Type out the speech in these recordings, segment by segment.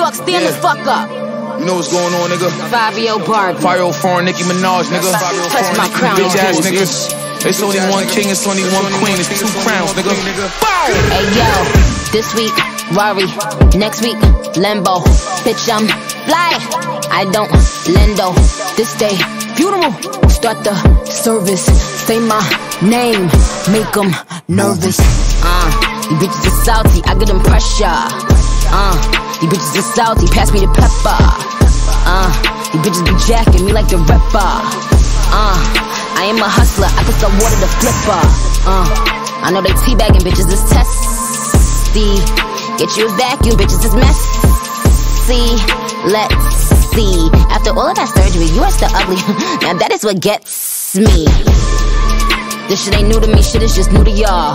fuck? Stand the fuck up. You know what's going on, nigga? Fivio Barbie. Fivio Foreign, Nicki Minaj, nigga. Touch my crown, bitch ass niggas. It's only one king, it's only one queen, it's 2 crowns, nigga. Hey yo, this week, Rari. Next week, Lambo. Bitch, I'm fly. I don't lendo. This day, funeral. Start the service. Say my name. Make them nervous. You bitches are salty. I get them pressure. You bitches are salty. Pass me the pepper. You bitches be jacking me like the rapper. I am a hustler, I put some water to flipper. I know they teabagging, bitches is testy. Get you a vacuum, bitches is messy. Let's see. After all of that surgery, you are still ugly. Now that is what gets me. This shit ain't new to me, shit is just new to y'all.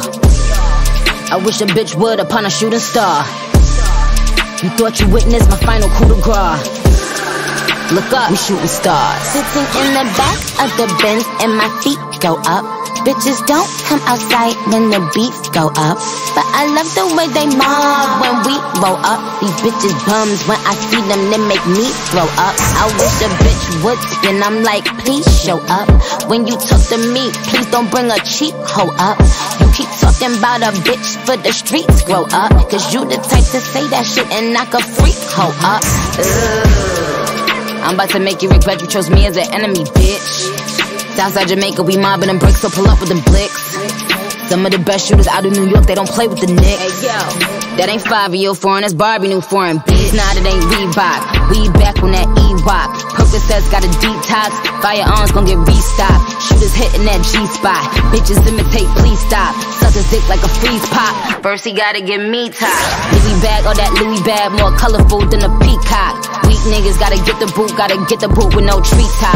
I wish a bitch would upon a shooting star. You thought you witnessed my final coup de grace. Look up, we shooting stars. Sitting in the back of the Benz and my feet go up. Bitches don't come outside when the beats go up. But I love the way they mob when we roll up. These bitches bums, when I see them they make me throw up. I wish a bitch would spin, I'm like please show up. When you talk to me, please don't bring a cheap hoe up. You keep talking about a bitch for the streets, grow up. Cause you the type to say that shit and knock a freak hoe up. I'm about to make you regret you chose me as an enemy, bitch. Southside Jamaica, we mobbing them bricks, so pull up with them blicks. Some of the best shooters out of New York, they don't play with the Knicks. Hey, yo, that ain't Fivio Foreign, that's Barbie new foreign. Bitch, nah, that ain't Reebok. We back on that E-Wop. Percocets got a detox. Firearms gon' get restocked. Shooters hitting that G-spot. Bitches imitate, please stop. Suck his dick like a freeze pop. First he gotta get me top. Louis bag, all that Louis bag, more colorful than a peacock. Weak niggas gotta get the boot with no treetop.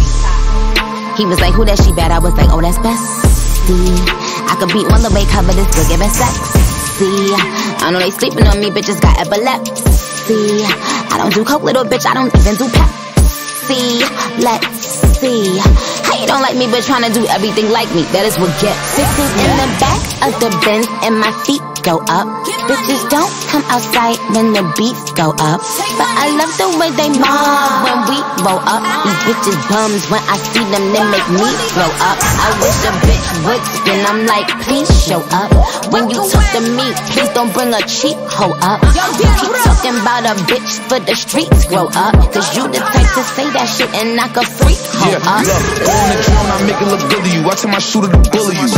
He was like, who that she bad? I was like, oh, that's Bessie. I could beat one the way, cover this girl, give it sexy. I know they sleeping on me, bitches got epilepsy. I don't do coke, little bitch, I don't even do Pepsi. Let's see. How you don't like me, but trying to do everything like me? That is what gets. Sitting in the back of the Benz and my feet go up. Bitches don't come outside when the beats go up. But I love the way they mob when we roll up. These bitches bums, when I see them they make me throw up. I wish a bitch would spin, I'm like please show up. When you talk to me, please don't bring a cheap hoe up. You keep talking about a bitch for the streets, grow up. Cause you the type to say that shit and knock a freak hoe up. Look, on the drone, I make it look good to you. I tell my shooter to bully you.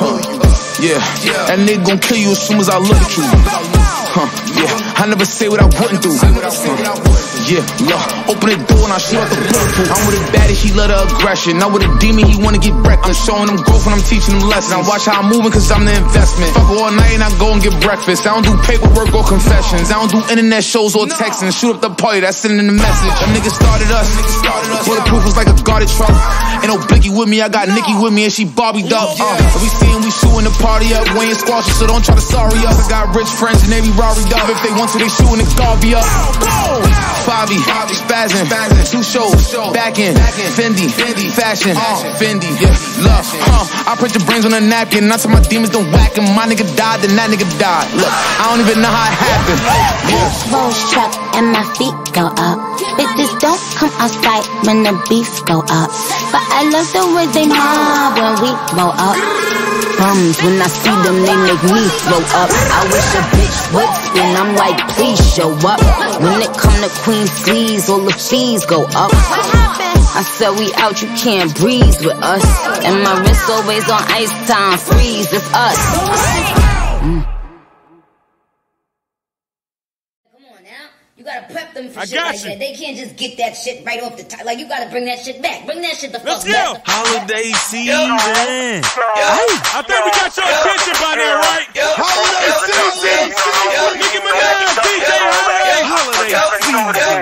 Yeah, that nigga gon' kill you as soon as I look at you. Yeah, I never say what I wouldn't do. Yeah, look, open the door and I shoot out the bulletproof. I'm with a baddie, he love the aggression. Now with a demon, he wanna get wrecked. I'm showing him growth when I'm teaching him lessons. I watch how I'm moving cause I'm the investment. Fuck all night and I go and get breakfast. I don't do paperwork or confessions. I don't do internet shows or texting. Shoot up the party, that's sending the message. Them niggas started us. Bulletproof was like a guarded truck. Ain't no Blicky with me, I got Nicki with me and she Barbie up. We seeing we shooting the party up. We ain't squashing, so don't try to sorry us. I got rich friends and they be Rari up. If they want to, they shooting the Barbie up. Bobby, spazzing, 2 shows, back in, Fendi, fashion, Fendi, yeah, love, I print your brains on a napkin, not till my demons don't whack him. My nigga died, then that nigga died. Look, I don't even know how it happened. Rolls truck and my feet go up. Bitches don't come outside when the beats go up. But I love the way they mob when we roll up. Bums, when I see them, they make me throw up. I wish a bitch would spin, I'm like, please show up. When it come to Queen C's, all the fees go up. I said we out, you can't breathe with us. And my wrist always on ice time, freeze, it's us. You gotta prep them for shit like that. They can't just get that shit right off the top. Like, you gotta bring that shit back. Bring that shit the fuck back. Holiday season. Hey, I think we got your attention by now, right? Holiday season. Nicki Minaj, DJ Holiday season.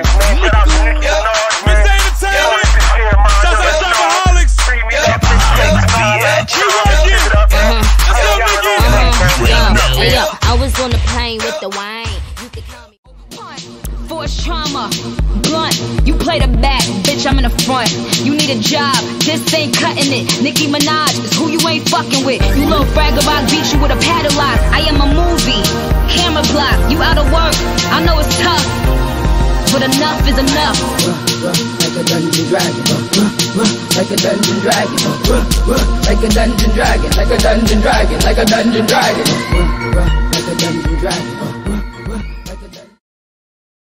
Miss Entertainment. Shouts out Shopaholics. We working. Let's go, Nicki. Hey, yo, I was on the plane with the wine. You could call me Force trauma, blunt, you play the back, bitch, I'm in the front. You need a job, this ain't cutting it. Nicki Minaj is who you ain't fucking with. You little fragger, I beat you with a paddle lock. I am a movie, camera block, you out of work, I know it's tough. but enough is enough. Like a dungeon dragon, like a dungeon dragon, like a dungeon dragon, like a dungeon dragon, like a dungeon dragon, like a dungeon dragon.